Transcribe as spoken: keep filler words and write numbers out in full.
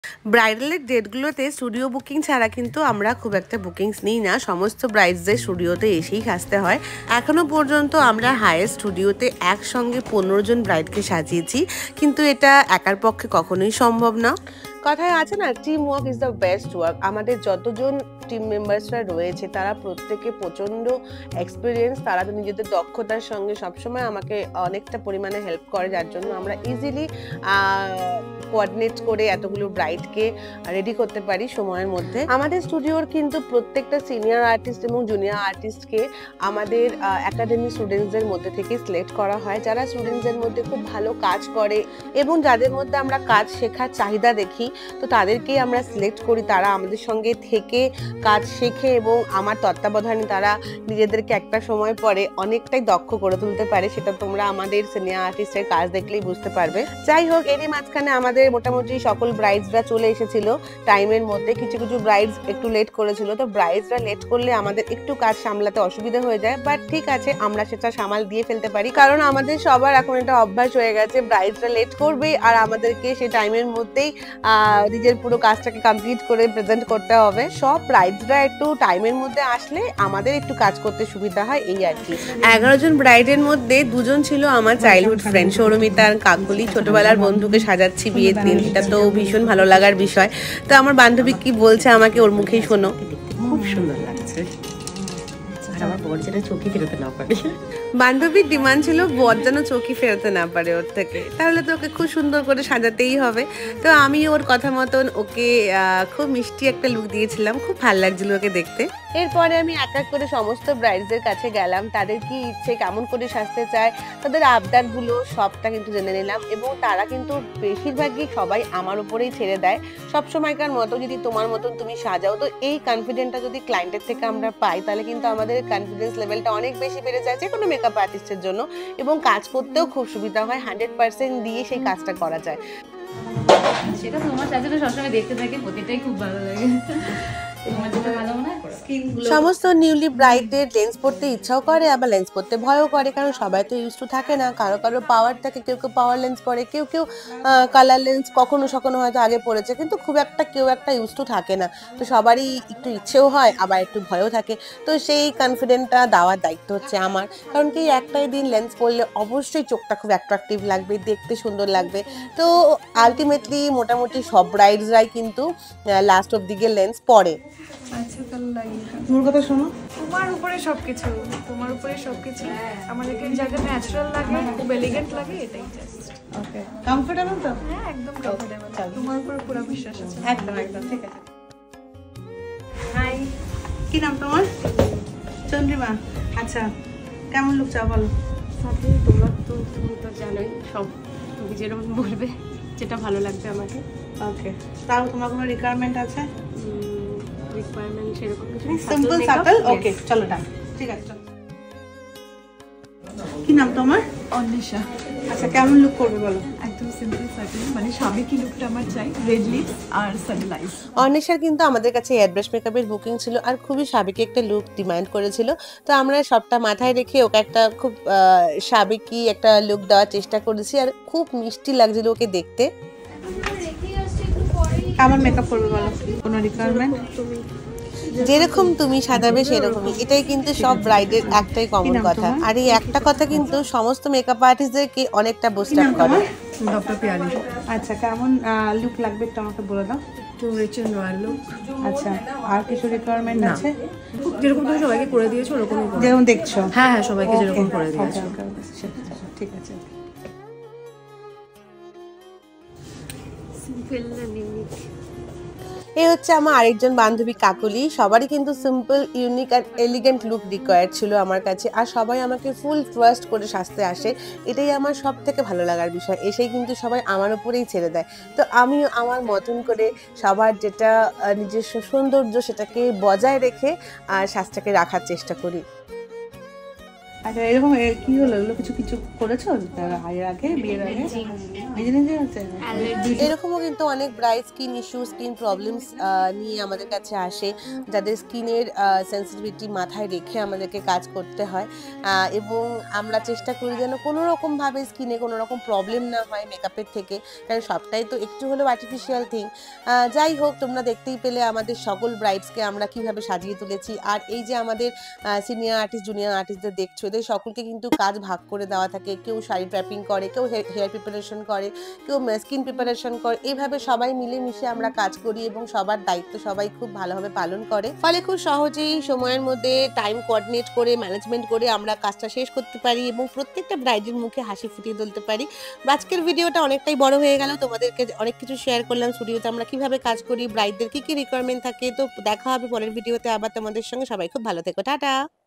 ব্রাইডালের ডেটগুলোতে studio booking ছাড়া কিন্তু আমরা খুব একটা বুকিংস নিই না, সমস্ত ব্রাইডসদের স্টুডিওতে এসেই সাজতে হয়। এখনও পর্যন্ত আমরা হায়েস্ট স্টুডিওতে একসঙ্গে পনেরো জন ব্রাইডকে সাজিয়েছি, কিন্তু এটা একার পক্ষে কখনোই সম্ভব না। কথায় আছে না, team work is the best work. আমাদের যতজন টিম মেম্বার্সরা রয়েছে তারা প্রত্যেকে প্রচণ্ড এক্সপিরিয়েন্স, তারা তো নিজেদের দক্ষতার সঙ্গে সবসময় আমাকে অনেকটা পরিমাণে হেল্প করে, যার জন্য আমরা ইজিলি কোঅর্ডিনেট করে এতগুলো ব্রাইডকে রেডি করতে পারি সময়ের মধ্যে। আমাদের স্টুডিওর কিন্তু প্রত্যেকটা সিনিয়র আর্টিস্ট এবং জুনিয়র আর্টিস্টকে আমাদের একাডেমি স্টুডেন্টসদের মধ্যে থেকে সিলেক্ট করা হয়, যারা স্টুডেন্টসদের মধ্যে খুব ভালো কাজ করে এবং যাদের মধ্যে আমরা কাজ শেখার চাহিদা দেখি, তো তাদেরকেই আমরা সিলেক্ট করি। তারা আমাদের সঙ্গে থেকে কাজ শেখে এবং আমার তত্ত্বাবধানে তারা নিজেদেরকে একটা সময় পরে অনেকটাই দক্ষ করে তুলতে পারে। সেটা তোমরা আমাদের সিনিয়র আর্টিস্টের কাজ দেখলেই বুঝতে পারবে। যাই হোক, এরই মাঝখানে আমাদের মোটামুটি সকল ব্রাইডসরা চলে এসেছিল টাইমের মধ্যে। কিছু কিছু ব্রাইডস একটু লেট করেছিল, তো ব্রাইডসরা লেট করলে আমাদের একটু কাজ সামলাতে অসুবিধা হয়ে যায়, বাট ঠিক আছে, আমরা সেটা সামাল দিয়ে ফেলতে পারি, কারণ আমাদের সবার এখন এটা অভ্যাস হয়ে গেছে। ব্রাইডসরা লেট করবে আর আমাদেরকে সেই টাইমের মধ্যেই নিজের পুরো কাজটাকে কমপ্লিট করে প্রেজেন্ট করতে হবে। সব ব্রাইডসরা একটু টাইমের মধ্যে আসলে আমাদের একটু কাজ করতে সুবিধা হয়, এই আর কি। এগারো জন ব্রাইডের মধ্যে দুজন ছিল আমার চাইল্ডহুড ফ্রেন্ড, সৌরমিতা আর কাকলি। ছোটবেলার বন্ধুকে সাজাচ্ছি বিয়ের দিন, এটা তো ভীষণ ভালো লাগার বিষয়। তো আমার বান্ধবী কি বলছে আমাকে ওর মুখেই শোনো। খুব সুন্দর লাগছে, আর আমার বর যেন চোখে ফেরোতে না পারে। বান্ধবীর ডিমান্ড ছিল বর যেন চোখই ফেরোতে না পারে ওর থেকে, তাহলে তো ওকে খুব সুন্দর করে সাজাতেই হবে। তো আমি ওর কথা মতন ওকে খুব মিষ্টি একটা লুক দিয়েছিলাম, খুব ভালো লাগছিল ওকে দেখতে। এরপরে আমি এক এক করে সমস্ত ব্রাইডসদের কাছে গেলাম, তাদের কি ইচ্ছে, কেমন করে সাজতে চায়, তাদের আবদারগুলো সবটা কিন্তু জেনে নিলাম। এবং তারা কিন্তু বেশিরভাগই সবাই আমার উপরেই ছেড়ে দেয়। সবসময়কার মতো যদি তোমার মতন তুমি সাজাও, তো এই কনফিডেন্টটা যদি ক্লায়েন্টের থেকে আমরা পাই, তাহলে কিন্তু আমাদের কনফিডেন্স লেভেলটা অনেক বেশি বেড়ে যায় যে কোনো মেকআপ আর্টিস্টের জন্য, এবং কাজ করতেও খুব সুবিধা হয়। হান্ড্রেড পার্সেন্ট দিয়ে সেই কাজটা করা যায়। সেটা তোমার সাজানো সবসময় দেখতে থাকে, প্রতিটাই খুব ভালো লাগে। সমস্ত নিউলি ব্রাইডদের লেন্স পরতে ইচ্ছাও করে, আবার লেন্স পরতে ভয়ও করে, কারণ সবাই তো ইউজ টু থাকে না। কারো কারো পাওয়ার থাকে, কেউ কেউ পাওয়ার লেন্স পরে, কেউ কেউ কালার লেন্স কখনো সখনো হয়তো আগে পড়েছে, কিন্তু খুব একটা কেউ একটা ইউজ টু থাকে না। তো সবারই একটু ইচ্ছেও হয়, আবার একটু ভয়ও থাকে। তো সেই কনফিডেন্টটা দেওয়ার দায়িত্ব হচ্ছে আমার, কারণ কি একটাই দিন লেন্স পরলে অবশ্যই চোখটা খুব অ্যাট্রাকটিভ লাগবে, দেখতে সুন্দর লাগবে। তো আলটিমেটলি মোটামুটি সব ব্রাইডসরাই কিন্তু লাস্ট অব দিকে লেন্স পরে। আচ্ছা, ভালো লাগে। তোমার কথা শোনো, তোমার উপরে সবকিছু, তোমার উপরে সবকিছু। আমাদেরকে যাকে ন্যাচারাল লাগে, খুব এলিগেন্ট লাগে, এটাই জাস্ট। ওকে, কমফোর্টেবল তো? হ্যাঁ, একদম কমফোর্টেবল। তোমার উপরে পুরো বিশ্বাস আছে। একদম একদম ঠিক আছে। হাই, কি নাম তোমার? চন্দ্রিমা। আচ্ছা, কেমন লুক চাও বলো? সাথে তোমার তো তুমি তো জানোই সব, তুমি যেরকম বলবে যেটা ভালো লাগবে আমাকে। ওকে, তাও তোমার কোনো রিকোয়ারমেন্ট আছে? রিকোয়ারমেন্ট সেরকম কিছু, সিম্পল সাটল। ওকে, চলো ডান, ঠিক আছে চলো। কি নাম তোমার? অন্বেষা। আচ্ছা, কেমন লুক করবে বলো? একদম সিম্পল সাটল, মানে সাবেকি লুকটা আমার চাই, রেড লিপস আর সাটল আইস। অন্বেষার কিন্তু আমাদের কাছে হেয়ার ব্রাশ মেকআপের বুকিং ছিল, আর খুবই সাবেকি একটা লুক ডিমান্ড করেছিল। তো আমরা সবটা মাথায় রেখে ওকে একটা খুব সাবেকি একটা লুক দেওয়ার চেষ্টা করেছি, আর খুব মিষ্টি লাগছিল ওকে দেখতে। কেমন মেকআপ করবে বলো? কোনো রিকোয়ারমেন্ট? যেরকম তুমি সাজাবে সেরকমই, এটাই কিন্তু সব ব্রাইডের একটাই কমন কথা, আর এই একটা কথা কিন্তু সমস্ত মেকআপ আর্টিস্টদেরকে অনেকটা বুস্ট আপ করে। ডক্টর পিয়ালি। আচ্ছা, কেমন লুক লাগবে একটু আমাকে বলে দাও। Too rich and royal look. আচ্ছা, আর কিছু রিকোয়ারমেন্ট আছে? যেরকম তুমি সবাইকে করে দিয়েছো ওরকমই। যেরকম দেখছো? হ্যাঁ হ্যাঁ, সবাইকে যেরকম করে দিয়েছো। ঠিক আছে। Simple and unique. এই হচ্ছে আমার আরেকজন বান্ধবী কাকলি। সবারই কিন্তু সিম্পল, ইউনিক আর এলিগেন্ট লুক রিকোয়ার্ড ছিল আমার কাছে, আর সবাই আমাকে ফুল ট্রাস্ট করে সাজতে আসে। এটাই আমার সব থেকে ভালো লাগার বিষয়, এসেই কিন্তু সবাই আমার উপরেই ছেড়ে দেয়। তো আমিও আমার মতন করে সবার যেটা নিজস্ব সৌন্দর্য সেটাকে বজায় রেখে আর সাজটাকে রাখার চেষ্টা করি। আচ্ছা এরকম এ- কি হলো, এগুলো কিছু কিছু করেছো তার আগে আগে বিয়ের আগে নিজে নিজে হচ্ছে? এরকমও কিন্তু অনেক bright skin issue, skin problems নিয়ে আমাদের কাছে আসে, যাদের স্কিনের সেন্সিটিভিটি মাথায় রেখে আমাদেরকে কাজ করতে হয়। আহ, এবং আমরা চেষ্টা করি যেন কোনো রকমভাবে স্কিনে কোনো রকম প্রবলেম না হয় মেকআপের থেকে, কারণ সবটাই তো একটু হলেও আর্টিফিশিয়াল থিং। যাই হোক, তোমরা দেখতেই পেলে আমাদের সকল ব্রাইডসকে আমরা কিভাবে সাজিয়ে তুলেছি। আর এই যে আমাদের সিনিয়র আর্টিস্ট জুনিয়র আর্টিস্টদের দেখছো, এদের সকলকে কিন্তু কাজ ভাগ করে দেওয়া থাকে। কেউ শাড়ি ট্র্যাপিং করে, কেউ হেয়ার প্রিপারেশন করে, কেউ স্কিন প্রিপারেশন করে। এইভাবে সবাই মিলেমিশে আমরা কাজ করি এবং সবার দায়িত্ব সবাই খুব ভালোভাবে পালন করে। ফলে খুব সহজেই সময়ের মধ্যে টাইম কোঅর্ডিনেট করে ম্যানেজমেন্ট করে আমরা কাজটা শেষ করতে পারি এবং প্রত্যেকটা ব্রাইডের মুখে হাসি ফুটিয়ে তুলতে পারি। আজকের ভিডিওটা অনেকটাই বড় হয়ে গেল, তোমাদেরকে অনেক কিছু শেয়ার করলাম স্টুডিওতে আমরা কিভাবে কাজ করি, ব্রাইডদের কি কি রিকোয়ারমেন্ট থাকে। তো দেখা হবে পরের ভিডিওতে আবার তোমাদের সঙ্গে। সবাই খুব ভালো থেকো, টাটা।